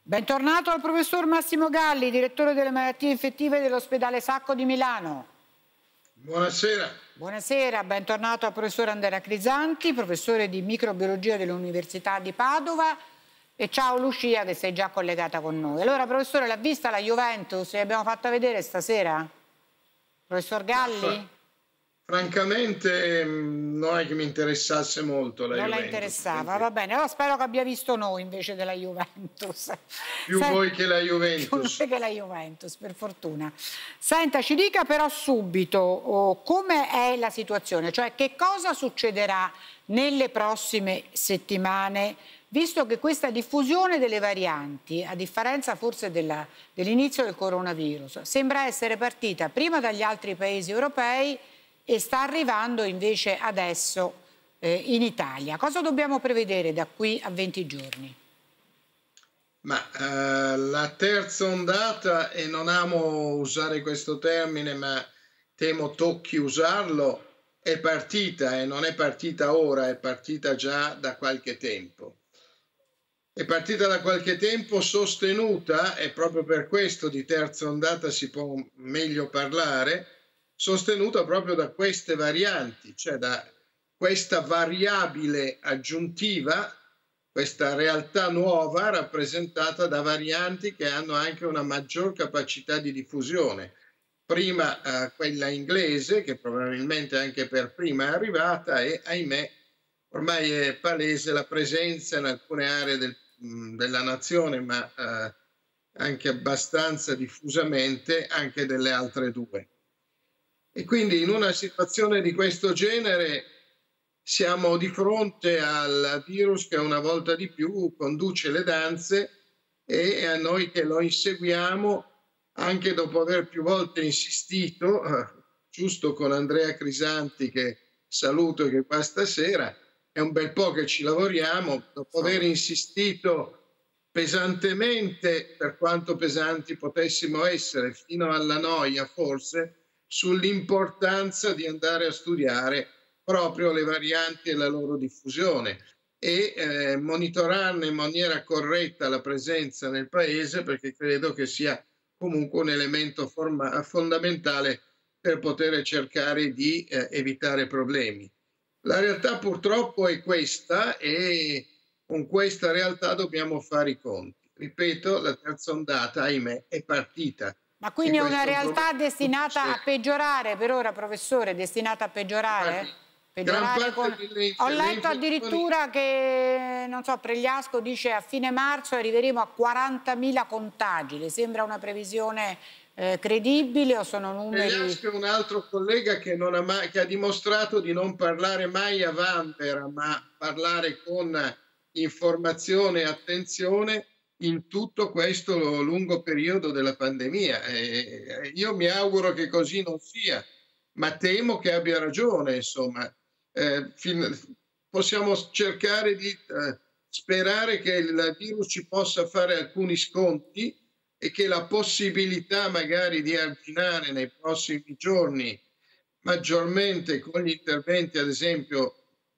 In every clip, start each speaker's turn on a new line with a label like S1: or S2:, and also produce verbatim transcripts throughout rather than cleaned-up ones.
S1: Bentornato al professor Massimo Galli, direttore delle malattie infettive dell'ospedale Sacco di Milano.
S2: Buonasera.
S1: Buonasera, bentornato al professor Andrea Crisanti, professore di microbiologia dell'Università di Padova. E ciao Lucia, che sei già collegata con noi. Allora, professore, l'ha vista la Juventus? L'abbiamo fatta vedere stasera? Professor Galli?
S2: Francamente non è che mi interessasse molto la
S1: non
S2: Juventus.
S1: Non la interessava,
S2: quindi...
S1: va bene. Allora spero che abbia visto noi invece della Juventus.
S2: Più
S1: Senta,
S2: voi che la Juventus.
S1: Più voi che la Juventus, per fortuna. Senta, ci dica però subito oh, come è la situazione, cioè che cosa succederà nelle prossime settimane, visto che questa diffusione delle varianti, a differenza forse dell'inizio del coronavirus, sembra essere partita prima dagli altri paesi europei e sta arrivando invece adesso eh, in Italia. Cosa dobbiamo prevedere da qui a venti giorni?
S2: Ma eh, la terza ondata, e non amo usare questo termine, ma temo tocchi usarlo, è partita e non è partita ora, è partita già da qualche tempo. È partita da qualche tempo sostenuta, e proprio per questo di terza ondata si può meglio parlare, sostenuta proprio da queste varianti, cioè da questa variabile aggiuntiva, questa realtà nuova rappresentata da varianti che hanno anche una maggior capacità di diffusione. Prima eh, quella inglese, che probabilmente anche per prima è arrivata, e ahimè ormai è palese la presenza in alcune aree del, mh, della nazione, ma eh, anche abbastanza diffusamente anche delle altre due. E quindi in una situazione di questo genere siamo di fronte al virus che una volta di più conduce le danze, e a noi che lo inseguiamo, anche dopo aver più volte insistito, eh, giusto con Andrea Crisanti, che saluto e che qua stasera, è un bel po' che ci lavoriamo, dopo aver insistito pesantemente, per quanto pesanti potessimo essere, fino alla noia forse, sull'importanza di andare a studiare proprio le varianti e la loro diffusione e eh, monitorarne in maniera corretta la presenza nel paese, perché credo che sia comunque un elemento fondamentale per poter cercare di eh, evitare problemi. La realtà purtroppo è questa, e con questa realtà dobbiamo fare i conti. Ripeto, la terza ondata, ahimè, è partita.
S1: Ma quindi è una realtà destinata a peggiorare per ora, professore? Destinata a peggiorare? peggiorare con... Ho letto addirittura che, non so, Pregliasco dice a fine marzo arriveremo a quarantamila contagi. Le sembra una previsione eh, credibile o sono numeri...
S2: Pregliasco è un altro collega che, non ha mai, che ha dimostrato di non parlare mai a vanvera, ma parlare con informazione e attenzione in tutto questo lungo periodo della pandemia. E io mi auguro che così non sia, ma temo che abbia ragione, insomma. Eh, possiamo cercare di eh, sperare che il virus ci possa fare alcuni sconti e che la possibilità magari di arginare nei prossimi giorni maggiormente con gli interventi, ad esempio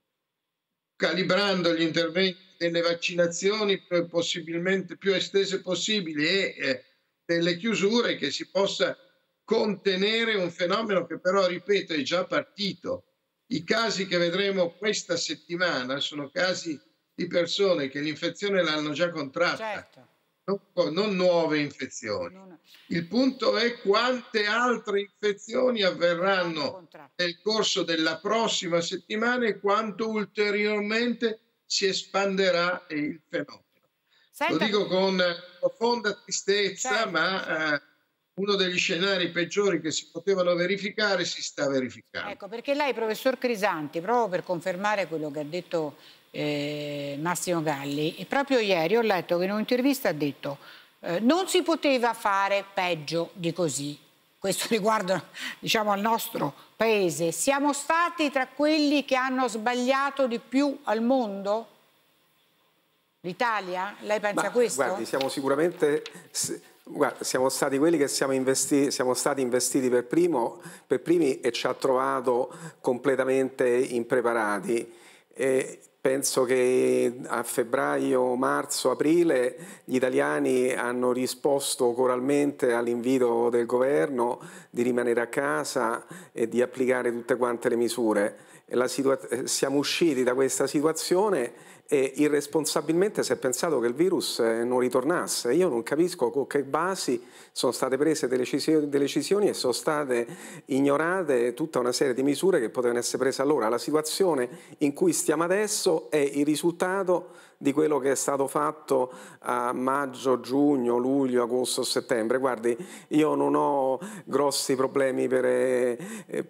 S2: calibrando gli interventi delle vaccinazioni possibilmente più estese possibili e eh, delle chiusure, che si possa contenere un fenomeno che però, ripeto, è già partito. I casi che vedremo questa settimana sono casi di persone che l'infezione l'hanno già contratta,
S1: certo.
S2: non, non nuove infezioni. Non... Il punto è quante altre infezioni avverranno nel corso della prossima settimana e quanto ulteriormente si espanderà il fenomeno. Senta... Lo dico con profonda tristezza, certo, ma... Certo. Eh, uno degli scenari peggiori che si potevano verificare si sta verificando.
S1: Ecco, perché lei, professor Crisanti, proprio per confermare quello che ha detto eh, Massimo Galli, e proprio ieri ho letto che in un'intervista ha detto eh, non si poteva fare peggio di così. Questo riguarda, diciamo, al nostro paese. Siamo stati tra quelli che hanno sbagliato di più al mondo? L'Italia? Lei pensa
S3: Ma,
S1: questo?
S3: Guardi, siamo sicuramente... Guarda, siamo stati quelli che siamo, investi, siamo stati investiti per, primo, per primi e ci ha trovato completamente impreparati. E penso che a febbraio, marzo, aprile gli italiani hanno risposto coralmente all'invito del governo di rimanere a casa e di applicare tutte quante le misure. La siamo usciti da questa situazione e irresponsabilmente si è pensato che il virus non ritornasse. Io non capisco con che basi sono state prese delle decisioni, delle decisioni e sono state ignorate tutta una serie di misure che potevano essere prese allora. La situazione in cui stiamo adesso è il risultato di quello che è stato fatto a maggio, giugno, luglio, agosto, settembre. Guardi, io non ho grossi problemi per... Eh,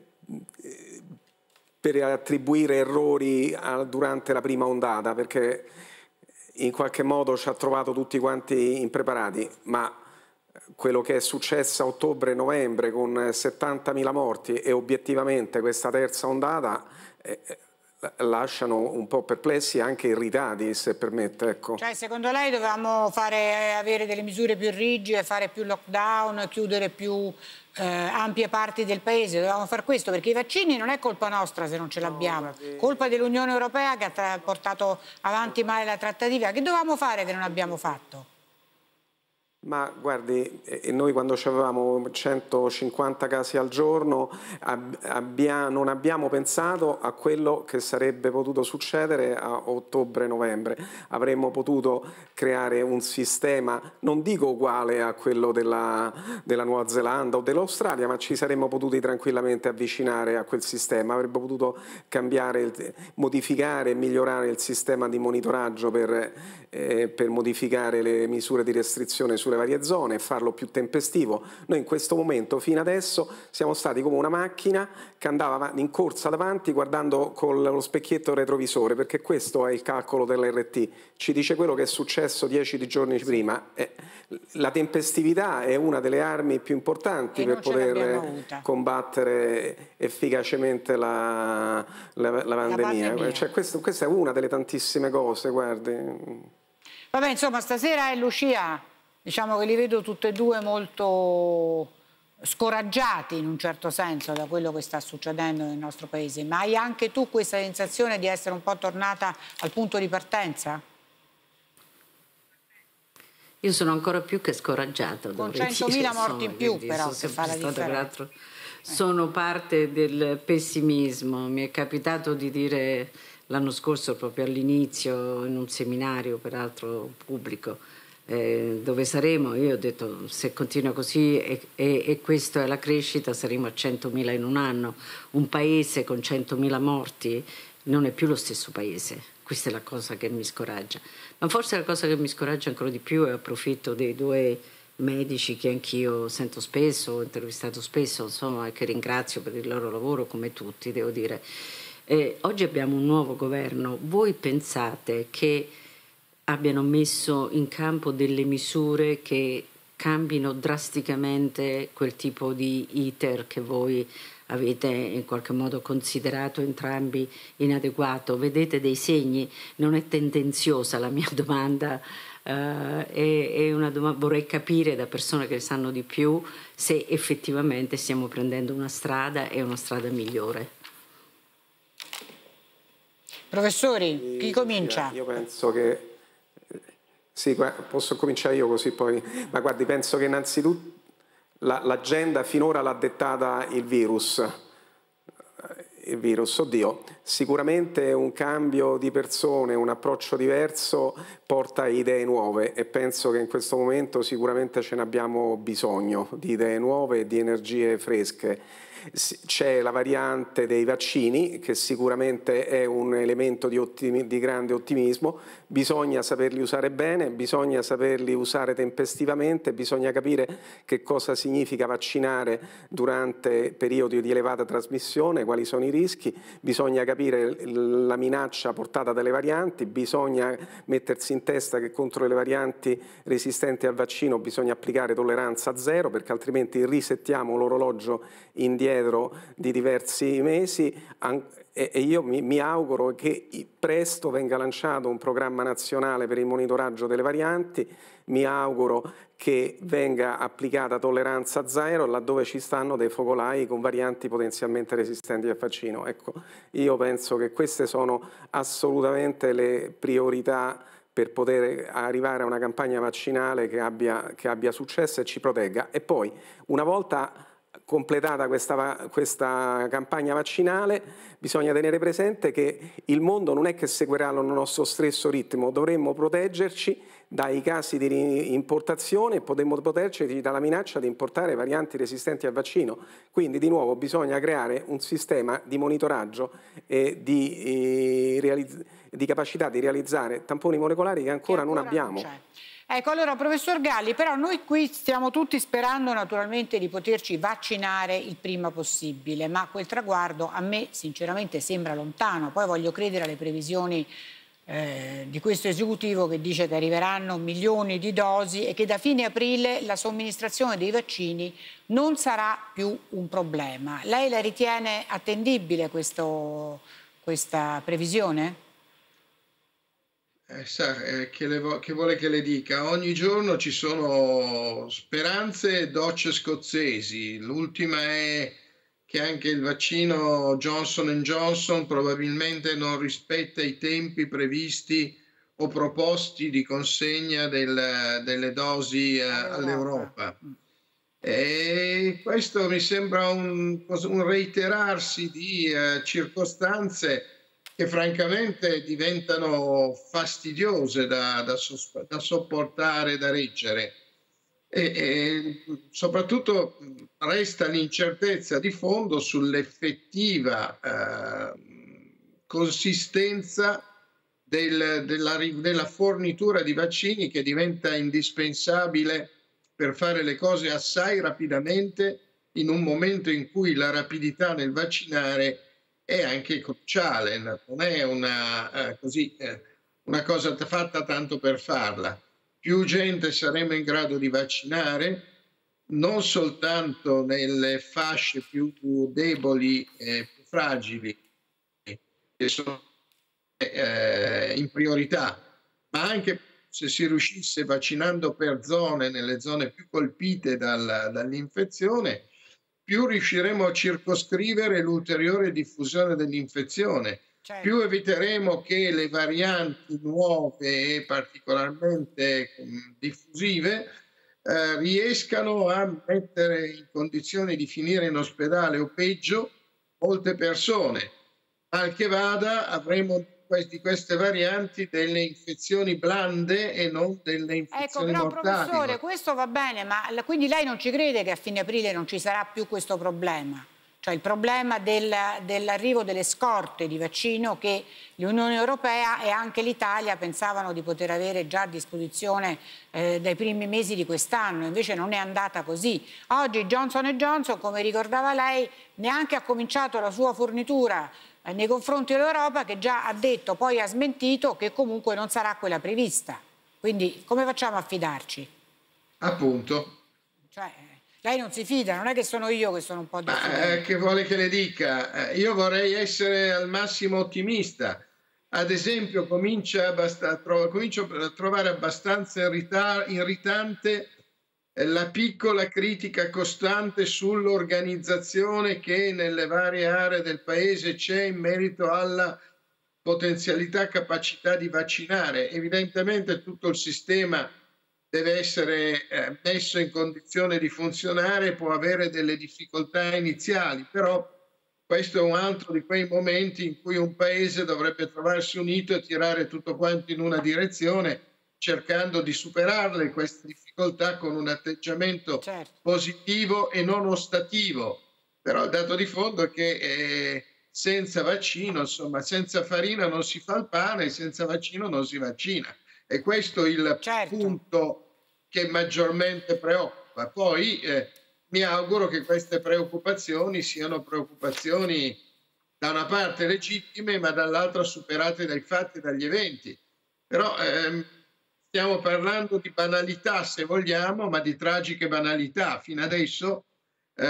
S3: per attribuire errori a, durante la prima ondata, perché in qualche modo ci ha trovato tutti quanti impreparati, ma quello che è successo a ottobre e novembre con settantamila morti e obiettivamente questa terza ondata eh, lasciano un po' perplessi e anche irritati, se permette. Ecco.
S1: Cioè, secondo lei dovevamo fare, avere delle misure più rigide, fare più lockdown, chiudere più eh, ampie parti del paese? Dovevamo fare questo, perché i vaccini non è colpa nostra se non ce l'abbiamo, no, colpa dell'Unione Europea che ha portato avanti male la trattativa. Che dovevamo fare che non abbiamo fatto?
S3: Ma guardi, noi quando avevamo centocinquanta casi al giorno abbia, non abbiamo pensato a quello che sarebbe potuto succedere a ottobre-novembre. Avremmo potuto creare un sistema, non dico uguale a quello della, della Nuova Zelanda o dell'Australia, ma ci saremmo potuti tranquillamente avvicinare a quel sistema. Avremmo potuto cambiare, modificare e migliorare il sistema di monitoraggio per, eh, per modificare le misure di restrizione sulle varie zone e farlo più tempestivo. Noi in questo momento fino adesso siamo stati come una macchina che andava in corsa davanti guardando con lo specchietto retrovisore, perché questo è il calcolo dell'R T, ci dice quello che è successo dieci giorni prima. Eh, la tempestività è una delle armi più importanti per poter combattere efficacemente la, la, la pandemia, la pandemia. Cioè, questo, questa è una delle tantissime cose, guardi.
S1: Vabbè, insomma, stasera è Lucia. Diciamo che li vedo tutti e due molto scoraggiati in un certo senso da quello che sta succedendo nel nostro paese, ma hai anche tu questa sensazione di essere un po' tornata al punto di partenza?
S4: Io sono ancora più che scoraggiata.
S1: Con centomila morti in più, però, che fa la differenza.
S4: Sono parte del pessimismo. Mi è capitato di dire l'anno scorso, proprio all'inizio, in un seminario, peraltro pubblico, Eh, dove saremo, io ho detto se continua così e, e, e questa è la crescita saremo a centomila in un anno. Un paese con centomila morti non è più lo stesso paese, questa è la cosa che mi scoraggia, ma forse la cosa che mi scoraggia ancora di più, e approfitto dei due medici che anch'io sento spesso, ho intervistato spesso, insomma, e che ringrazio per il loro lavoro come tutti, devo dire. Eh, oggi abbiamo un nuovo governo, voi pensate che abbiano messo in campo delle misure che cambino drasticamente quel tipo di iter che voi avete in qualche modo considerato entrambi inadeguato? Vedete dei segni? Non è tendenziosa la mia domanda, uh, è, è una dom- vorrei capire da persone che sanno di più se effettivamente stiamo prendendo una strada e una strada migliore. Professori, chi comincia?
S3: Io penso che sì, posso cominciare io così poi, ma guardi, penso che innanzitutto l'agenda finora l'ha dettata il virus, il virus, oddio, sicuramente un cambio di persone, un approccio diverso porta idee nuove e penso che in questo momento sicuramente ce ne abbiamo bisogno di idee nuove e di energie fresche. C'è la variante dei vaccini che sicuramente è un elemento di, di grande ottimismo, bisogna saperli usare bene, bisogna saperli usare tempestivamente, bisogna capire che cosa significa vaccinare durante periodi di elevata trasmissione, quali sono i rischi, bisogna capire la minaccia portata dalle varianti, bisogna mettersi in testa che contro le varianti resistenti al vaccino bisogna applicare tolleranza zero, perché altrimenti risettiamo l'orologio indietro di diversi mesi e, e io mi, mi auguro che presto venga lanciato un programma nazionale per il monitoraggio delle varianti, mi auguro che venga applicata tolleranza zero laddove ci stanno dei focolai con varianti potenzialmente resistenti al vaccino. Ecco, io penso che queste sono assolutamente le priorità per poter arrivare a una campagna vaccinale che abbia, che abbia successo e ci protegga. E poi, una volta completata questa, questa campagna vaccinale, bisogna tenere presente che il mondo non è che seguirà il nostro stesso ritmo, dovremmo proteggerci dai casi di importazione e potremmo proteggerci dalla minaccia di importare varianti resistenti al vaccino. Quindi di nuovo bisogna creare un sistema di monitoraggio e di, eh, realizz- di capacità di realizzare tamponi molecolari che ancora, che ancora non abbiamo.
S1: Non ecco, allora professor Galli, però noi qui stiamo tutti sperando naturalmente di poterci vaccinare il prima possibile, ma quel traguardo a me sinceramente sembra lontano. Poi voglio credere alle previsioni eh, di questo esecutivo che dice che arriveranno milioni di dosi e che da fine aprile la somministrazione dei vaccini non sarà più un problema. Lei la ritiene attendibile questo, questa previsione?
S2: Eh, sa, eh, che, le, che vuole che le dica? Ogni giorno ci sono speranze e docce scozzesi. L'ultima è che anche il vaccino Johnson and Johnson probabilmente non rispetta i tempi previsti o proposti di consegna del, delle dosi eh, all'Europa. E questo mi sembra un, un reiterarsi di eh, circostanze che francamente diventano fastidiose da, da, da sopportare, da reggere. E, e soprattutto resta l'incertezza di fondo sull'effettiva eh, consistenza del, della, della fornitura di vaccini, che diventa indispensabile per fare le cose assai rapidamente in un momento in cui la rapidità nel vaccinare è anche cruciale, non è una, eh, così, eh, una cosa fatta tanto per farla. Più gente saremo in grado di vaccinare, non soltanto nelle fasce più deboli e più fragili, che sono eh, in priorità, ma anche se si riuscisse vaccinando per zone, nelle zone più colpite dal, dall'infezione, più riusciremo a circoscrivere l'ulteriore diffusione dell'infezione. Certo. Più eviteremo che le varianti nuove e particolarmente diffusive eh, riescano a mettere in condizione di finire in ospedale o peggio molte persone. Mal che vada, avremo di queste varianti delle infezioni blande e non delle infezioni
S1: ecco, però,
S2: mortali.
S1: Professore, questo va bene, ma quindi lei non ci crede che a fine aprile non ci sarà più questo problema? Cioè il problema del, dell'arrivo delle scorte di vaccino che l'Unione Europea e anche l'Italia pensavano di poter avere già a disposizione eh, dai primi mesi di quest'anno, invece non è andata così. Oggi Johnson and Johnson, come ricordava lei, neanche ha cominciato la sua fornitura eh, nei confronti dell'Europa, che già ha detto, poi ha smentito, che comunque non sarà quella prevista. Quindi come facciamo a fidarci?
S2: Appunto.
S1: Cioè, lei non si fida, non è che sono io che sono un po' diffidente.
S2: Eh, che vuole che le dica? Eh, io vorrei essere al massimo ottimista. Ad esempio, comincia a tro comincio a trovare abbastanza irritante eh, la piccola critica costante sull'organizzazione che nelle varie aree del paese c'è in merito alla potenzialità e capacità di vaccinare. Evidentemente tutto il sistema deve essere eh, messo in condizione di funzionare, può avere delle difficoltà iniziali, però questo è un altro di quei momenti in cui un paese dovrebbe trovarsi unito e tirare tutto quanto in una direzione, cercando di superarle queste difficoltà con un atteggiamento certo. positivo e non ostativo. Però il dato di fondo è che eh, senza vaccino, insomma, senza farina non si fa il pane, senza vaccino non si vaccina. E questo è il certo. punto che maggiormente preoccupa. Poi eh, mi auguro che queste preoccupazioni siano preoccupazioni da una parte legittime, ma dall'altra superate dai fatti e dagli eventi. Però ehm, stiamo parlando di banalità, se vogliamo, ma di tragiche banalità. Fino adesso eh,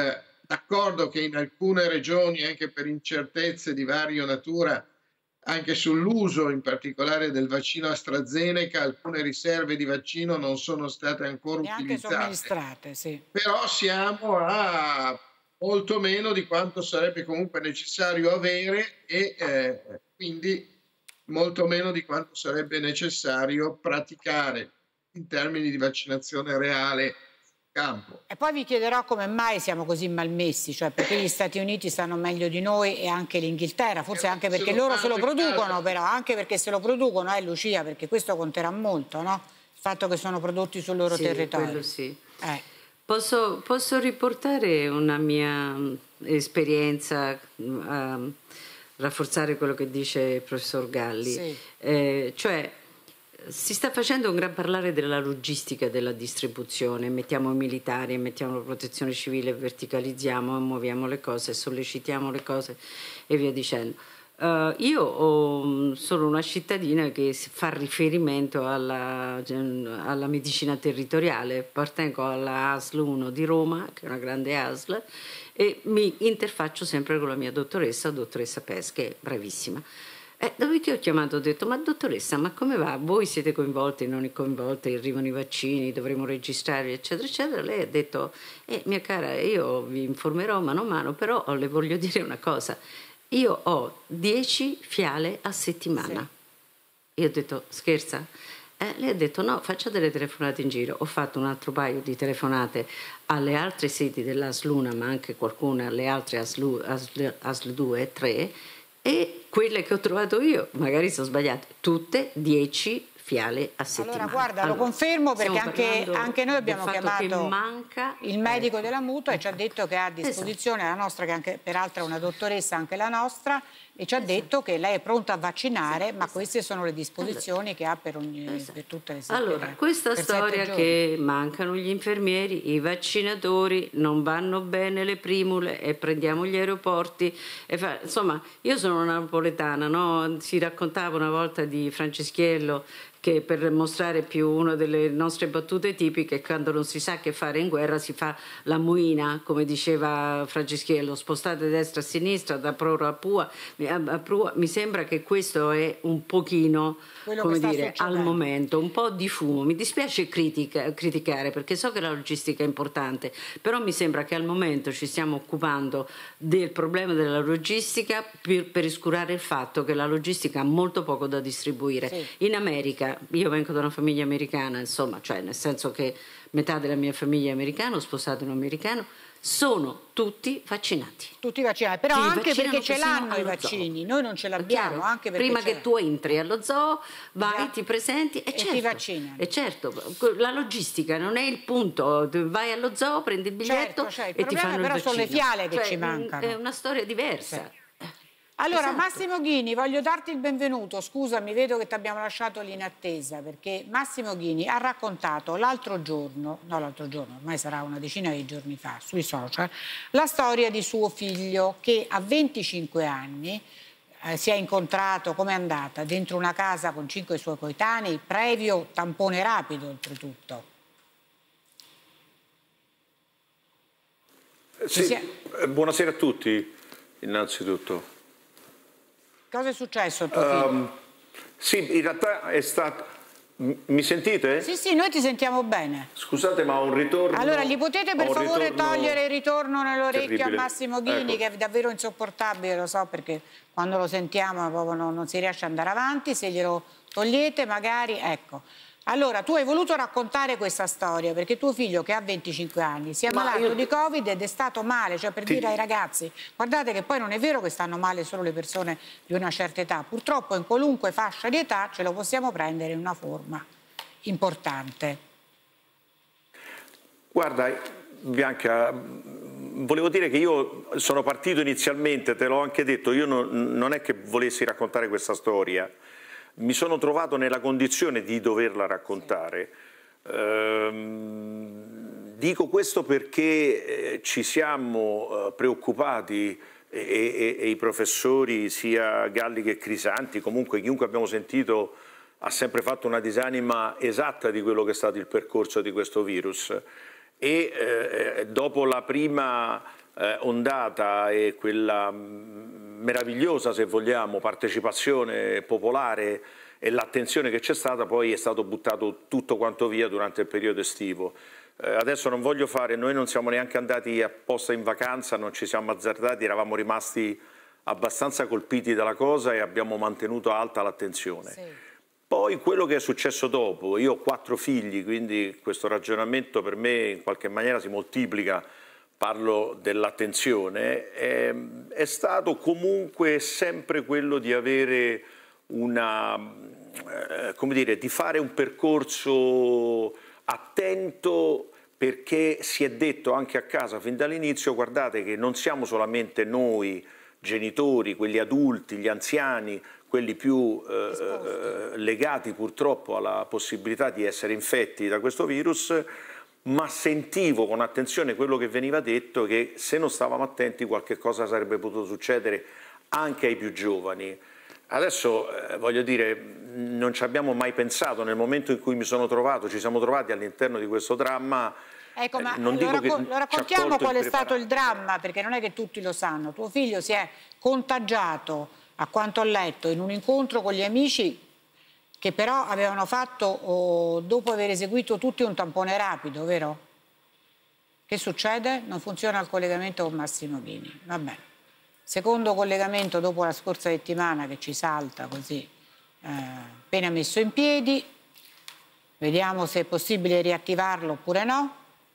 S2: d'accordo che in alcune regioni, anche per incertezze di varia natura, anche sull'uso in particolare del vaccino AstraZeneca, alcune riserve di vaccino non sono state ancora
S1: Neanche
S2: utilizzate.
S1: somministrate, sì.
S2: Però siamo a molto meno di quanto sarebbe comunque necessario avere e eh, quindi molto meno di quanto sarebbe necessario praticare in termini di vaccinazione reale campo.
S1: E poi vi chiederò come mai siamo così malmessi, cioè perché gli Stati Uniti stanno meglio di noi e anche l'Inghilterra, forse
S2: Eh,
S1: anche
S2: se
S1: perché
S2: lo
S1: loro se lo
S2: fanno in
S1: producono,
S2: casa.
S1: però anche perché se lo producono, eh Lucia, perché questo conterà molto, no? Il fatto che sono prodotti sul loro
S4: Sì,
S1: territorio.
S4: quello sì.
S1: Eh.
S4: Posso, posso riportare una mia mh, esperienza a rafforzare quello che dice il professor Galli?
S1: Sì.
S4: Eh, cioè, si sta facendo un gran parlare della logistica della distribuzione, mettiamo i militari, mettiamo la protezione civile, verticalizziamo, muoviamo le cose, sollecitiamo le cose e via dicendo. Uh, io ho, sono una cittadina che fa riferimento alla, alla medicina territoriale, appartengo alla A S L uno di Roma, che è una grande A S L, e mi interfaccio sempre con la mia dottoressa, dottoressa Pes, che è bravissima. Eh, dopodiché ho chiamato e ho detto: ma dottoressa, ma come va? Voi siete coinvolti, non coinvolti, arrivano i vaccini, dovremo registrare, eccetera, eccetera. Lei ha detto: eh, mia cara, io vi informerò mano a mano, però le voglio dire una cosa. Io ho dieci fiale a settimana. Sì. Io ho detto: scherza? Eh, lei ha detto: no, faccia delle telefonate in giro. Ho fatto un altro paio di telefonate alle altre sedi dell'A S L uno, ma anche qualcuna alle altre A S L due e tre, e quelle che ho trovato io, magari sono sbagliate, tutte dieci fiale a settimana.
S1: Allora guarda,
S4: allora,
S1: lo confermo perché anche, anche noi abbiamo chiamato
S4: manca,
S1: il medico
S4: ecco,
S1: della mutua e ci ha detto che ha a disposizione esatto. la nostra, che anche peraltro è una dottoressa, anche la nostra, e ci ha esatto. detto che lei è pronta a vaccinare, esatto. ma queste sono le disposizioni allora. che ha per, ogni, esatto. per tutte le settimane.
S4: Allora, questa storia che mancano gli infermieri, i vaccinatori, non vanno bene le primule e prendiamo gli aeroporti. E fa... Insomma, io sono una napoletana, no? Si raccontava una volta di Franceschiello che per mostrare più una delle nostre battute tipiche, quando non si sa che fare in guerra si fa la muina, come diceva Franceschiello, spostate a destra a sinistra, da Prora a Pua, a Prua. Mi sembra che questo è un pochino, quello come dire, al momento, un po' di fumo. Mi dispiace critica, criticare perché so che la logistica è importante, però mi sembra che al momento ci stiamo occupando del problema della logistica per, per riscurare il fatto che la logistica ha molto poco da distribuire. Sì. In America, io vengo da una famiglia americana, insomma, cioè nel senso che metà della mia famiglia è americana, ho sposato un americano, sono tutti vaccinati.
S1: Tutti vaccinati, però
S4: Ti
S1: anche perché ce l'hanno i vaccini, zoo. Noi non ce l'abbiamo. Anche
S4: Prima che tu entri allo zoo, vai, esatto. ti presenti e,
S1: e
S4: certo,
S1: ti vaccinano.
S4: E certo, la logistica non è il punto, vai allo zoo, prendi il biglietto
S1: certo, certo.
S4: e ti fanno il
S1: però
S4: vaccino.
S1: Sono le fiale che
S4: cioè,
S1: ci mancano.
S4: È una storia diversa.
S1: Sì. Allora,
S4: esatto.
S1: Massimo Ghini, voglio darti il benvenuto. Scusami, vedo che ti abbiamo lasciato lì in attesa, perché Massimo Ghini ha raccontato l'altro giorno, no l'altro giorno, ormai sarà una decina di giorni fa, sui social, la storia di suo figlio che a venticinque anni eh, si è incontrato, com'è andata, dentro una casa con cinque suoi coetanei, previo tampone rapido oltretutto.
S5: Sì, è... buonasera a tutti, innanzitutto.
S1: Cosa è successo a tuo figlio? Um,
S5: sì, in realtà è stato... Mi sentite?
S1: Sì, sì, noi ti sentiamo bene.
S5: Scusate, ma ho un ritorno...
S1: Allora, gli potete per favore
S5: ritorno...
S1: togliere il ritorno nell'orecchio a Massimo Ghini,
S5: ecco.
S1: che è davvero insopportabile, lo so, perché quando lo sentiamo proprio non, non si riesce ad andare avanti. Se glielo togliete magari, ecco. Allora, tu hai voluto raccontare questa storia perché tuo figlio, che ha venticinque anni, si è ammalato io... di Covid ed è stato male, cioè per Ti... dire ai ragazzi, guardate che poi non è vero che stanno male solo le persone di una certa età, purtroppo in qualunque fascia di età ce lo possiamo prendere in una forma importante.
S5: Guarda, Bianca, volevo dire che io sono partito inizialmente, te l'ho anche detto, io non, non è che volessi raccontare questa storia. Mi sono trovato nella condizione di doverla raccontare. Ehm, dico questo perché eh, ci siamo eh, preoccupati e, e, e i professori, sia Galli che Crisanti, comunque chiunque abbiamo sentito, ha sempre fatto una disamina esatta di quello che è stato il percorso di questo virus. E eh, dopo la prima eh, ondata e quella mh, meravigliosa, se vogliamo, partecipazione popolare e l'attenzione che c'è stata, poi è stato buttato tutto quanto via durante il periodo estivo. Eh, adesso non voglio fare, noi non siamo neanche andati apposta in vacanza, non ci siamo azzardati, eravamo rimasti abbastanza colpiti dalla cosa e abbiamo mantenuto alta l'attenzione. Sì. Poi quello che è successo dopo, io ho quattro figli, quindi questo ragionamento per me in qualche maniera si moltiplica, parlo dell'attenzione, è, è stato comunque sempre quello di avere una, eh, come dire, di fare un percorso attento, perché si è detto anche a casa fin dall'inizio, guardate che non siamo solamente noi genitori, quelli adulti, gli anziani, quelli più eh, legati purtroppo alla possibilità di essere infetti da questo virus, ma sentivo con attenzione quello che veniva detto, che se non stavamo attenti qualche cosa sarebbe potuto succedere anche ai più giovani. Adesso eh, voglio dire, non ci abbiamo mai pensato, nel momento in cui mi sono trovato, ci siamo trovati all'interno di questo dramma.
S1: Ecco, ma
S5: eh, non
S1: lo,
S5: dico
S1: racco
S5: che
S1: lo raccontiamo qual è stato il dramma, perché non è che tutti lo sanno. Tuo figlio si è contagiato, a quanto ho letto, in un incontro con gli amici che però avevano fatto, oh, dopo aver eseguito tutti un tampone rapido, vero? Che succede? Non funziona il collegamento con Massimo Ghini. Va bene. Secondo collegamento dopo la scorsa settimana che ci salta così, eh, appena messo in piedi. Vediamo se è possibile riattivarlo oppure no.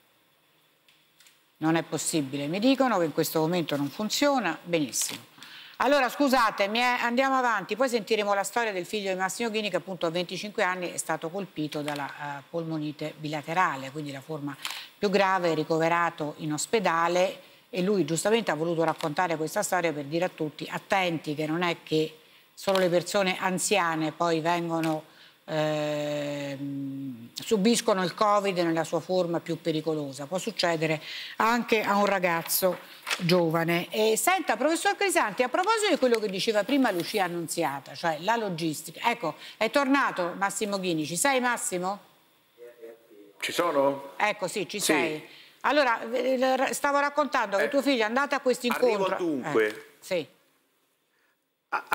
S1: Non è possibile, mi dicono che in questo momento non funziona. Benissimo. Allora, scusate, andiamo avanti, poi sentiremo la storia del figlio di Massimo Ghini che appunto a venticinque anni è stato colpito dalla uh, polmonite bilaterale, quindi la forma più grave, ricoverato in ospedale, e lui giustamente ha voluto raccontare questa storia per dire a tutti, attenti che non è che solo le persone anziane poi vengono, eh, subiscono il Covid nella sua forma più pericolosa, può succedere anche a un ragazzo giovane. E senta, professor Crisanti, a proposito di quello che diceva prima Lucia Annunziata, cioè la logistica, ecco, è tornato Massimo Ghini, ci sei Massimo?
S5: Ci sono?
S1: Ecco, sì, ci sì. sei. Allora, stavo raccontando che eh, tuo figlio è andato a questo incontro.
S5: Arrivo dunque.
S1: Eh, sì. Ah.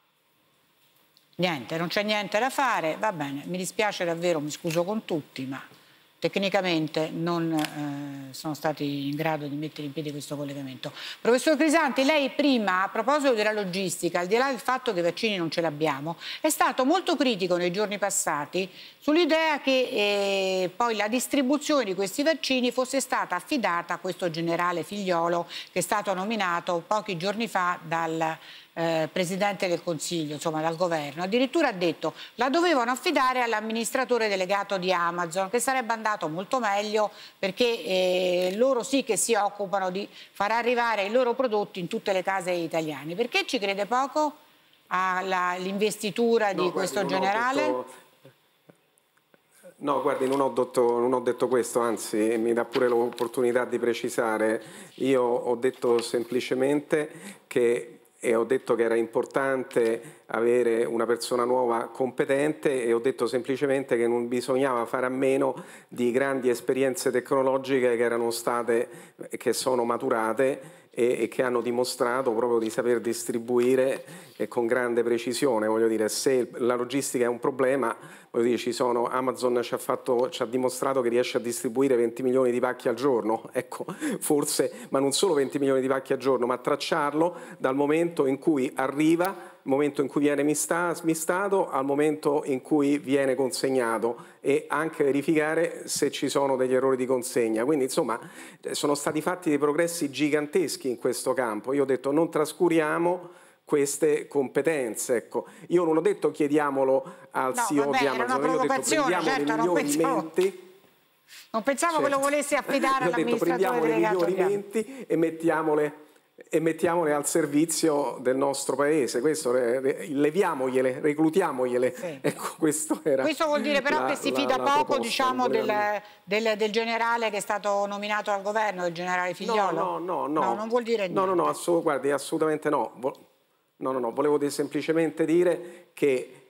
S1: Niente, non c'è niente da fare, va bene, mi dispiace davvero, mi scuso con tutti, ma tecnicamente non eh, sono stati in grado di mettere in piedi questo collegamento. Professor Crisanti, lei prima, a proposito della logistica, al di là del fatto che i vaccini non ce l'abbiamo, è stato molto critico nei giorni passati sull'idea che eh, poi la distribuzione di questi vaccini fosse stata affidata a questo generale Figliolo che è stato nominato pochi giorni fa dal Eh, Presidente del Consiglio, insomma dal governo. Addirittura ha detto la dovevano affidare all'amministratore delegato di Amazon, che sarebbe andato molto meglio perché eh, loro sì che si occupano di far arrivare i loro prodotti in tutte le case italiane. Perché ci crede poco all'investitura no, di questo generale?
S3: Detto... No, guardi, non ho, detto, non ho detto questo, anzi mi dà pure l'opportunità di precisare. Io ho detto semplicemente che e ho detto che era importante avere una persona nuova competente e ho detto semplicemente che non bisognava fare a meno di grandi esperienze tecnologiche che erano state, che sono maturate e, e che hanno dimostrato proprio di saper distribuire e con grande precisione. Voglio dire, se la logistica è un problema, voglio dire, ci sono, Amazon ci ha, fatto, ci ha dimostrato che riesce a distribuire venti milioni di pacchi al giorno, ecco, forse, ma non solo venti milioni di pacchi al giorno, ma tracciarlo dal momento in cui arriva, il momento in cui viene smistato, al momento in cui viene consegnato e anche verificare se ci sono degli errori di consegna. Quindi insomma sono stati fatti dei progressi giganteschi in questo campo. Io ho detto non trascuriamo queste competenze, ecco. Io non ho detto chiediamolo al
S1: no,
S3: C E O
S1: vabbè,
S3: di Amazon, io ho detto prendiamo
S1: certo,
S3: le migliori
S1: pensavo,
S3: menti.
S1: Non pensavo certo. che lo volesse affidare all'amministratore delegato.
S3: Prendiamo le migliori menti e mettiamole e mettiamole al servizio del nostro paese, questo leviamogliele, reclutiamogliele. Sì. Ecco, questo, era
S1: questo vuol dire però
S3: la,
S1: che si fida
S3: la,
S1: poco
S3: proposta,
S1: diciamo, del, del, del generale che è stato nominato al governo, del generale Figliolo?
S3: No, no, no, no.
S1: no non vuol dire niente.
S3: No, no, no, assolut guardi, assolutamente no. No, no, no, volevo semplicemente dire che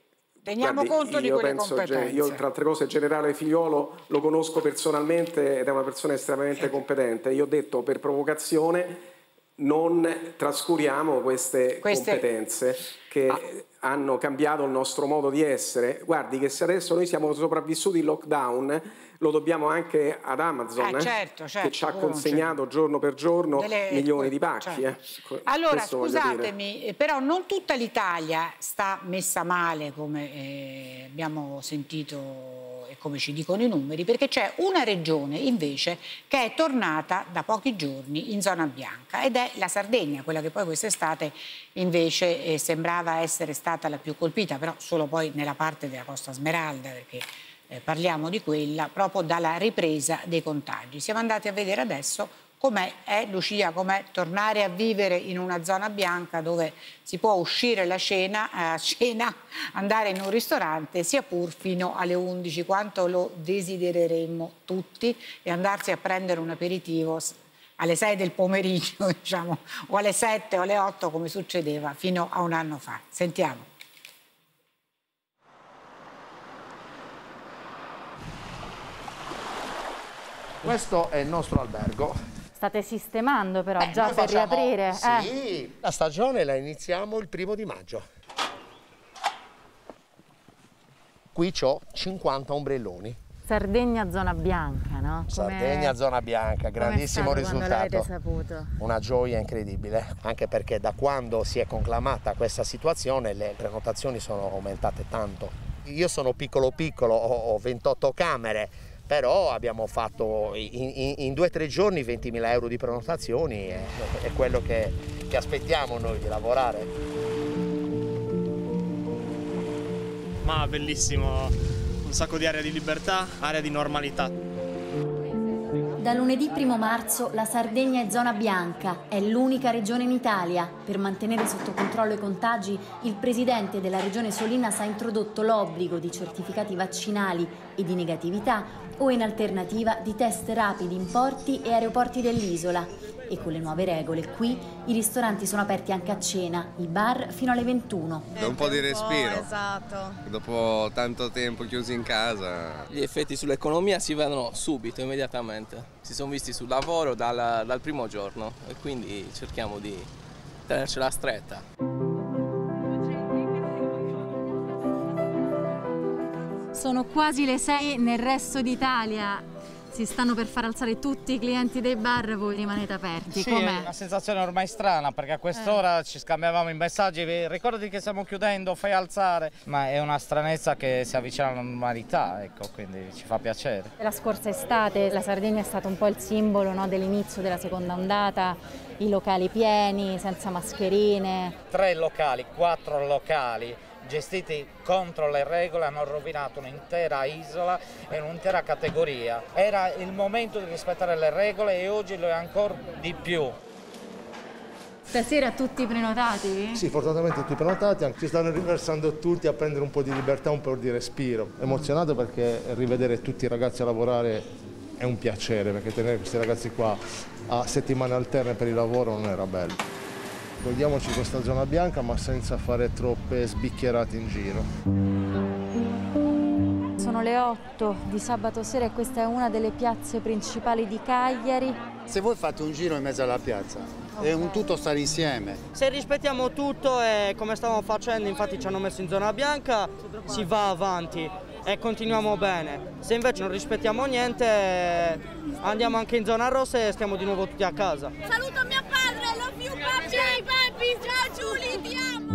S1: Teniamo
S3: Guardi,
S1: conto di quelle
S3: penso,
S1: competenze.
S3: Io, tra altre cose, generale Figliuolo lo conosco personalmente ed è una persona estremamente competente. Io ho detto per provocazione non trascuriamo queste, queste... competenze che ah. hanno cambiato il nostro modo di essere. Guardi che se adesso noi siamo sopravvissuti in lockdown lo dobbiamo anche ad Amazon,
S1: eh, certo, certo,
S3: che ci ha consegnato giorno per giorno Dele... milioni di pacchi. Certo.
S1: Eh. Allora, Questo scusatemi, però non tutta l'Italia sta messa male, come eh, abbiamo sentito e come ci dicono i numeri, perché c'è una regione invece che è tornata da pochi giorni in zona bianca ed è la Sardegna, quella che poi quest'estate invece eh, sembrava essere stata la più colpita, però solo poi nella parte della Costa Smeralda, perché Eh, parliamo di quella proprio dalla ripresa dei contagi. Siamo andati a vedere adesso com'è, eh, Lucia, com'è tornare a vivere in una zona bianca dove si può uscire la cena, a eh, cena, andare in un ristorante, sia pur fino alle undici, quanto lo desidereremmo tutti, e andarsi a prendere un aperitivo alle sei del pomeriggio, diciamo, o alle sette o alle otto, come succedeva fino a un anno fa. Sentiamo.
S6: Questo è il nostro albergo.
S7: State sistemando però
S6: Beh,
S7: già per
S6: facciamo...
S7: riaprire?
S6: Sì,
S7: eh.
S6: la stagione la iniziamo il primo di maggio. Qui c'ho cinquanta ombrelloni.
S7: Sardegna zona bianca, no? Come...
S6: Sardegna zona bianca, grandissimo risultato.
S7: Saputo?
S6: Una gioia incredibile, anche perché da quando si è conclamata questa situazione le prenotazioni sono aumentate tanto. Io sono piccolo piccolo, ho ventotto camere, però abbiamo fatto in, in, in due o tre giorni ventimila euro di prenotazioni, è, è quello che, che aspettiamo noi di lavorare.
S8: Ma bellissimo, un sacco di area di libertà, area di normalità.
S9: Da lunedì primo marzo la Sardegna è zona bianca, è l'unica regione in Italia. Per mantenere sotto controllo i contagi, il presidente della regione Solinas ha introdotto l'obbligo di certificati vaccinali e di negatività o in alternativa di test rapidi in porti e aeroporti dell'isola. E con le nuove regole qui i ristoranti sono aperti anche a cena, i bar fino alle ventuno.
S10: È un po' di respiro,
S11: oh, esatto.
S10: Dopo tanto tempo chiusi in casa.
S12: Gli effetti sull'economia si vedono subito, immediatamente. Si sono visti sul lavoro dal, dal primo giorno e quindi cerchiamo di tenercela stretta.
S7: Sono quasi le sei nel resto d'Italia. Si stanno per far alzare tutti i clienti dei bar, voi rimanete aperti.
S13: Sì,
S7: com'è?
S13: È una sensazione ormai strana, perché a quest'ora eh. ci scambiavamo i messaggi, ricordati che stiamo chiudendo, fai alzare, ma è una stranezza che si avvicina alla normalità, ecco, quindi ci fa piacere.
S7: La scorsa estate la Sardegna è stata un po' il simbolo, no, dell'inizio della seconda ondata, i locali pieni, senza mascherine.
S13: Tre locali, quattro locali gestiti contro le regole hanno rovinato un'intera isola e un'intera categoria. Era il momento di rispettare le regole e oggi lo è ancora di più.
S7: Stasera tutti prenotati?
S14: Sì, fortunatamente tutti prenotati, ci stanno riversando tutti a prendere un po' di libertà, un po' di respiro. Emozionato perché rivedere tutti i ragazzi a lavorare è un piacere, perché tenere questi ragazzi qua a settimane alterne per il lavoro non era bello. Godiamoci questa zona bianca, ma senza fare troppe sbicchierate in giro.
S7: Sono le otto di sabato sera e questa è una delle piazze principali di Cagliari.
S15: Se voi fate un giro in mezzo alla piazza, okay, è un tutto stare insieme.
S16: Se rispettiamo tutto e come stavamo facendo, infatti ci hanno messo in zona bianca, si va avanti e continuiamo bene. Se invece non rispettiamo niente, andiamo anche in zona rossa e stiamo di nuovo tutti a casa.
S17: Saluto mio padre, love you papi, ciao papi, ciao Giulia, ti amo.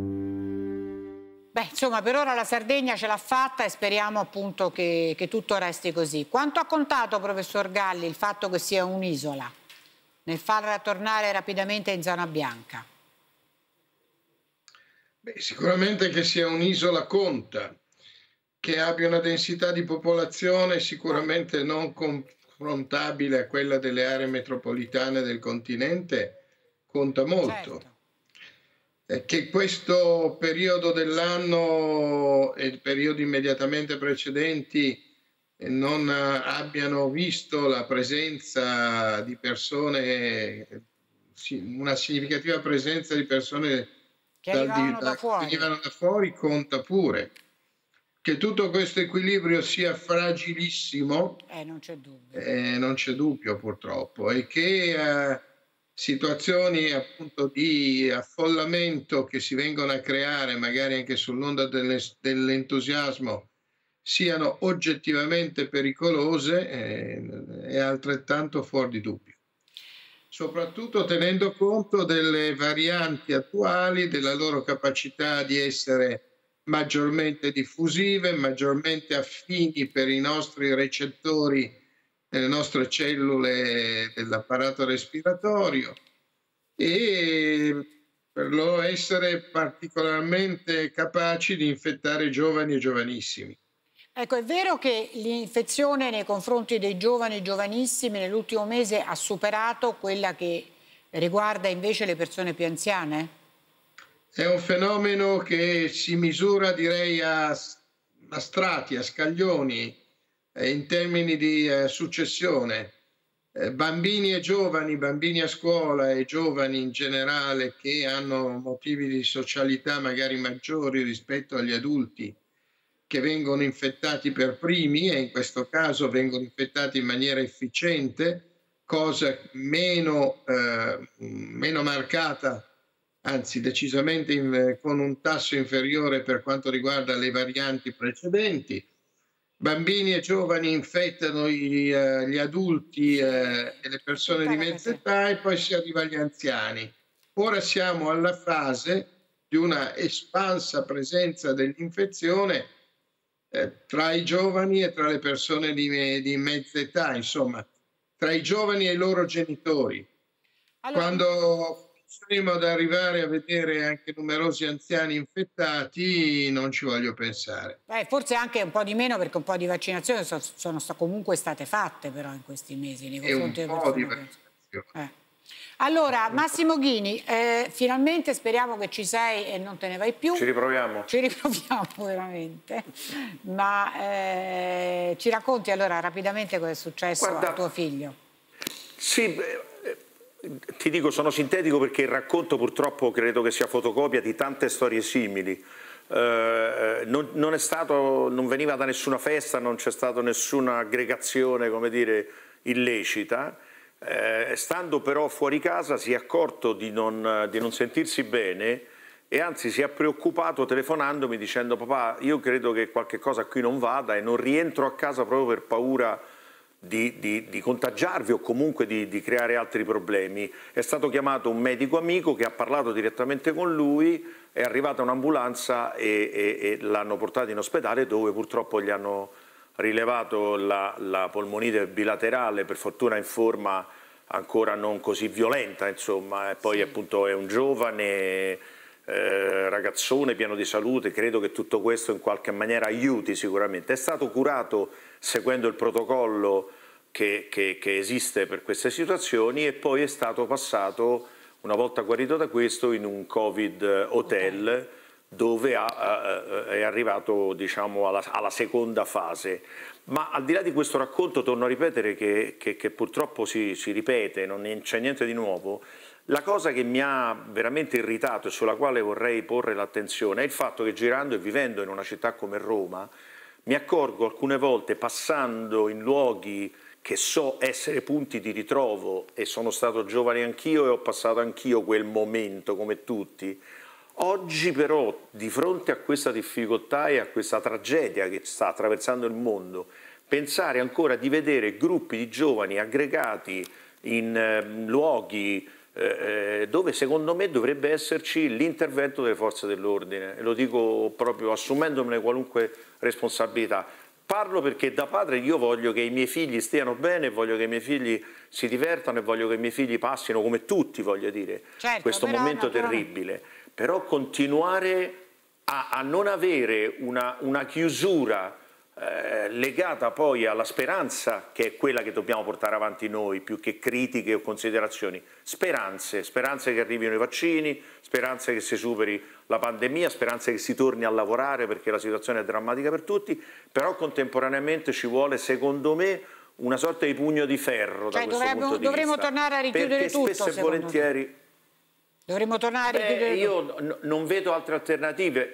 S1: Beh, insomma, per ora la Sardegna ce l'ha fatta e speriamo appunto che, che tutto resti così. Quanto ha contato, professor Galli, il fatto che sia un'isola nel far tornare rapidamente in zona bianca?
S2: Beh, sicuramente che sia un'isola conta. Che abbia una densità di popolazione sicuramente non confrontabile a quella delle aree metropolitane del continente, conta molto. Certo. Eh, che questo periodo dell'anno e i periodi immediatamente precedenti eh, non abbiano visto la presenza di persone, una significativa presenza di persone
S1: che
S2: dal,
S1: arrivavano
S2: da,
S1: da fuori.
S2: venivano da fuori, conta pure. Che tutto questo equilibrio sia fragilissimo,
S1: eh, non c'è dubbio,
S2: eh, non c'è dubbio purtroppo, e che eh, situazioni appunto di affollamento che si vengono a creare magari anche sull'onda dell'entusiasmo siano oggettivamente pericolose eh, è altrettanto fuori di dubbio. Soprattutto tenendo conto delle varianti attuali, della loro capacità di essere maggiormente diffusive, maggiormente affini per i nostri recettori nelle nostre cellule dell'apparato respiratorio e per loro essere particolarmente capaci di infettare giovani e giovanissimi.
S1: Ecco, è vero che l'infezione nei confronti dei giovani e giovanissimi nell'ultimo mese ha superato quella che riguarda invece le persone più anziane?
S2: È un fenomeno che si misura, direi, a, a strati, a scaglioni, eh, in termini di eh, successione. Eh, bambini e giovani, bambini a scuola e giovani in generale che hanno motivi di socialità magari maggiori rispetto agli adulti, che vengono infettati per primi e in questo caso vengono infettati in maniera efficiente, cosa meno, eh, meno marcata, anzi decisamente in, con un tasso inferiore per quanto riguarda le varianti precedenti. Bambini e giovani infettano gli, uh, gli adulti uh, e le persone di mezza età e poi si arriva agli anziani. Ora siamo alla fase di una espansa presenza dell'infezione eh, tra i giovani e tra le persone di, di mezza età, insomma, tra i giovani e i loro genitori. Allora... Quando saremo ad arrivare a vedere anche numerosi anziani infettati, non ci voglio pensare.
S1: Beh, forse anche un po' di meno, perché un po' di vaccinazioni sono, sono comunque state fatte però in questi mesi nei confronti
S2: delle persone. Un po' di vaccinazioni.
S1: Eh. Allora, Massimo Ghini, eh, finalmente speriamo che ci sei e non te ne vai più.
S5: Ci riproviamo. Ci
S1: riproviamo veramente. Ma eh, ci racconti allora rapidamente cosa è successo Guarda, a tuo figlio?
S5: Sì, beh, ti dico, sono sintetico perché il racconto purtroppo credo che sia fotocopia di tante storie simili. Eh, non, non, è stato, non veniva da nessuna festa, non c'è stata nessuna aggregazione, come dire, illecita. Eh, stando però fuori casa si è accorto di non, di non sentirsi bene e anzi si è preoccupato telefonandomi dicendo: papà, io credo che qualche cosa qui non vada e non rientro a casa proprio per paura Di, di, di contagiarvi o comunque di, di creare altri problemi. È stato chiamato un medico amico che ha parlato direttamente con lui, è arrivata un'ambulanza e, e, e l'hanno portato in ospedale, dove purtroppo gli hanno rilevato la, la polmonite bilaterale, per fortuna in forma ancora non così violenta, insomma, e poi sì. Appunto è un giovane eh, ragazzone pieno di salute, credo che tutto questo in qualche maniera aiuti sicuramente. È stato curato seguendo il protocollo che, che, che esiste per queste situazioni e poi è stato passato, una volta guarito da questo, in un Covid hotel okay. dove ha, è arrivato, diciamo, alla, alla seconda fase. Ma al di là di questo racconto torno a ripetere che, che, che purtroppo si, si ripete, non c'è niente di nuovo. La cosa che mi ha veramente irritato e sulla quale vorrei porre l'attenzione è il fatto che, girando e vivendo in una città come Roma, mi accorgo alcune volte, passando in luoghi che so essere punti di ritrovo, e sono stato giovane anch'io e ho passato anch'io quel momento come tutti, oggi però di fronte a questa difficoltà e a questa tragedia che sta attraversando il mondo, pensare ancora di vedere gruppi di giovani aggregati in eh, luoghi eh, dove secondo me dovrebbe esserci l'intervento delle forze dell'ordine, e lo dico proprio assumendomene qualunque responsabilità. Parlo perché da padre io voglio che i miei figli stiano bene, voglio che i miei figli si divertano e voglio che i miei figli passino, come tutti, voglio dire, certo, questo però, momento no, terribile. Però continuare a, a non avere una, una chiusura eh, legata poi alla speranza, che è quella che dobbiamo portare avanti noi, più che critiche o considerazioni. Speranze, speranze che arrivino i vaccini, speranze che si superi la pandemia, speranze che si torni a lavorare perché la situazione è drammatica per tutti, però contemporaneamente ci vuole, secondo me, una sorta di pugno di ferro, cioè, da questo
S1: dovremmo,
S5: punto di
S1: dovremmo
S5: vista.
S1: tornare a richiudere
S5: perché
S1: tutto,
S5: spesso e volentieri...
S1: Dovremmo tornare a richiudere
S5: Beh, io
S1: tutto.
S5: non vedo altre alternative.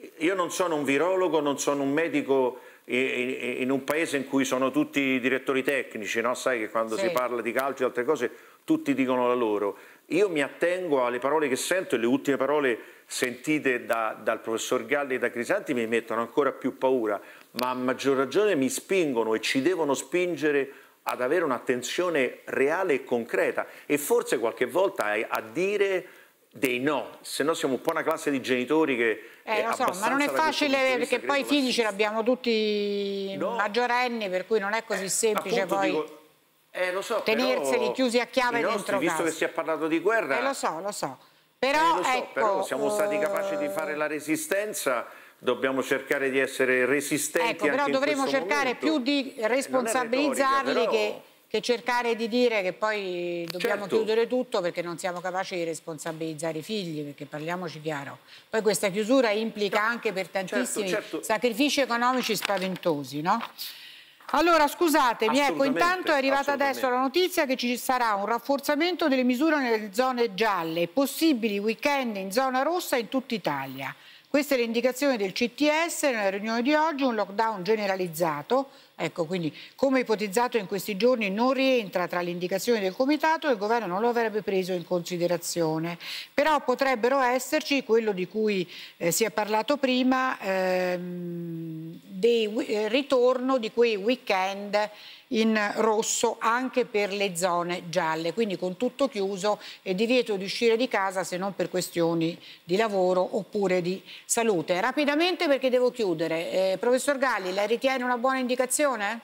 S5: io non sono un virologo, non sono un medico in un paese in cui sono tutti direttori tecnici, no? Sai che quando sì. si parla di calcio e altre cose tutti dicono la loro. Io mi attengo alle parole che sento e le ultime parole sentite da, dal professor Galli e da Crisanti mi mettono ancora più paura, ma a maggior ragione mi spingono e ci devono spingere ad avere un'attenzione reale e concreta e forse qualche volta a, a dire dei no, se no siamo un po' una classe di genitori che
S1: eh, lo so, ma non è facile perché poi i figli ce l'abbiamo tutti no. maggiorenni, per cui non è così semplice eh, poi dico, eh, lo so, tenerseli chiusi a chiave
S5: nostri,
S1: dentro
S5: visto
S1: casa.
S5: Che si è parlato di guerra
S1: eh, lo so, lo so però,
S5: eh, lo so,
S1: ecco,
S5: però siamo stati capaci di fare la resistenza, dobbiamo cercare di essere resistenti
S1: ecco, però
S5: anche
S1: dovremo cercare
S5: momento.
S1: più di responsabilizzarli retorica, però... che che cercare di dire che poi dobbiamo
S5: certo.
S1: chiudere tutto perché non siamo capaci di responsabilizzare i figli, perché parliamoci chiaro. Poi questa chiusura implica anche per tantissimi certo, certo. sacrifici economici spaventosi, no? Allora, scusatemi, ecco, intanto è arrivata adesso la notizia che ci sarà un rafforzamento delle misure nelle zone gialle e possibili weekend in zona rossa in tutta Italia. Questa è l'indicazione del C T S nella riunione di oggi, un lockdown generalizzato. Ecco, quindi come ipotizzato in questi giorni non rientra tra le indicazioni del Comitato e il Governo non lo avrebbe preso in considerazione. Però potrebbero esserci, quello di cui eh, si è parlato prima, ehm, dei eh, ritorno di quei weekend in rosso anche per le zone gialle, quindi con tutto chiuso e divieto di uscire di casa se non per questioni di lavoro oppure di salute. Rapidamente perché devo chiudere. Eh, professor Galli, lei ritiene una buona indicazione?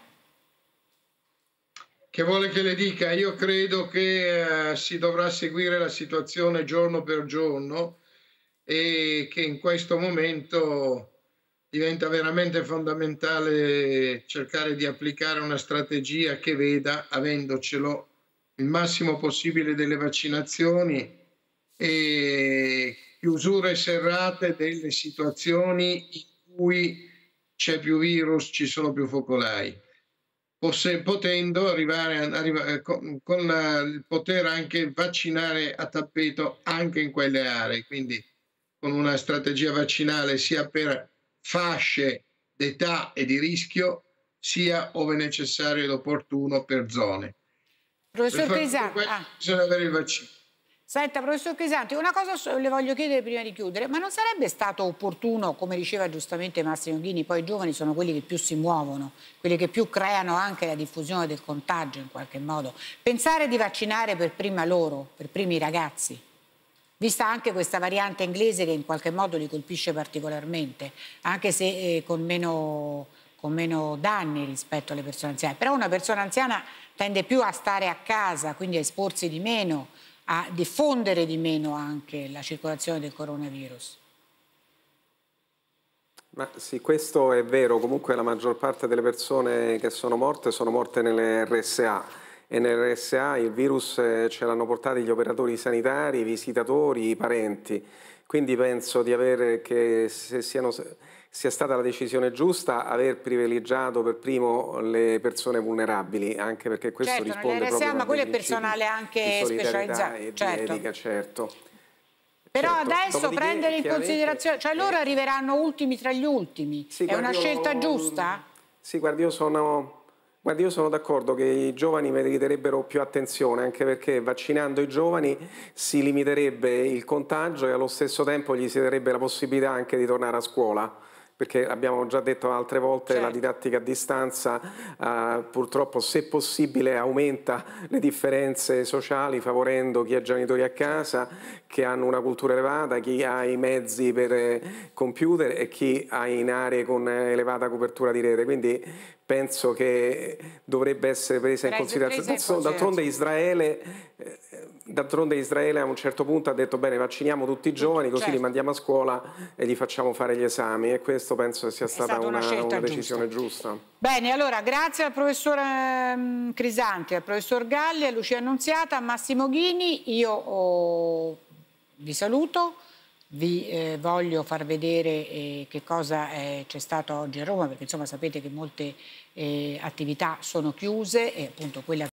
S2: Che vuole che le dica? Io credo che eh, si dovrà seguire la situazione giorno per giorno e che in questo momento diventa veramente fondamentale cercare di applicare una strategia che veda, avendocelo, il massimo possibile delle vaccinazioni e chiusure serrate delle situazioni in cui c'è più virus, ci sono più focolai, potendo arrivare a, arrivare, con, con il poter anche vaccinare a tappeto anche in quelle aree, quindi con una strategia vaccinale sia per fasce d'età e di rischio, sia ove necessario ed opportuno per zone.
S1: Professor Crisanti,
S2: ah. bisogna avere il vaccino.
S1: Senta, professor Crisanti, una cosa le voglio chiedere prima di chiudere, ma non sarebbe stato opportuno, come diceva giustamente Massimo Ghini, poi i giovani sono quelli che più si muovono, quelli che più creano anche la diffusione del contagio in qualche modo, pensare di vaccinare per prima loro, per primi i ragazzi? Vista anche questa variante inglese che in qualche modo li colpisce particolarmente, anche se eh, con, meno, con meno danni rispetto alle persone anziane. Però una persona anziana tende più a stare a casa, quindi a esporsi di meno, a diffondere di meno anche la circolazione del coronavirus.
S3: Ma sì, questo è vero. Comunque la maggior parte delle persone che sono morte sono morte nelle R S A. E nelle R S A il virus ce l'hanno portato gli operatori sanitari, i visitatori, i parenti. Quindi penso di avere che se siano, sia stata la decisione giusta aver privilegiato per primo le persone vulnerabili, anche perché questo
S1: certo,
S3: risponde
S1: R S A,
S3: proprio
S1: ma quello è
S3: a
S1: personale anche specializzato.
S3: E
S1: certo.
S3: di etica, certo.
S1: Però
S3: certo.
S1: adesso
S3: Dopodiché,
S1: prendere in considerazione, cioè loro eh, arriveranno ultimi tra gli ultimi,
S3: sì,
S1: è una
S3: io,
S1: scelta giusta?
S3: Sì, guardi, io sono... Guardi, io sono d'accordo che i giovani meriterebbero più attenzione, anche perché vaccinando i giovani si limiterebbe il contagio e allo stesso tempo gli si darebbe la possibilità anche di tornare a scuola, perché abbiamo già detto altre volte certo. la didattica a distanza eh, purtroppo se possibile aumenta le differenze sociali favorendo chi ha genitori a casa, che hanno una cultura elevata, chi ha i mezzi per eh, computer e chi ha in aree con elevata copertura di rete. Quindi penso che dovrebbe essere presa in considerazione. D'altronde Israele, eh, d'altronde Israele a un certo punto ha detto bene, vacciniamo tutti i giovani così certo. li mandiamo a scuola e gli facciamo fare gli esami, e questo penso che sia stata, stata una, una, una decisione giusta. giusta.
S1: Bene, allora grazie al professor um, Crisanti, al professor Galli, a Lucia Annunziata, a Massimo Ghini. Io oh, vi saluto. Vi eh, voglio far vedere eh, che cosa eh, c'è stato oggi a Roma, perché insomma sapete che molte eh, attività sono chiuse e appunto quella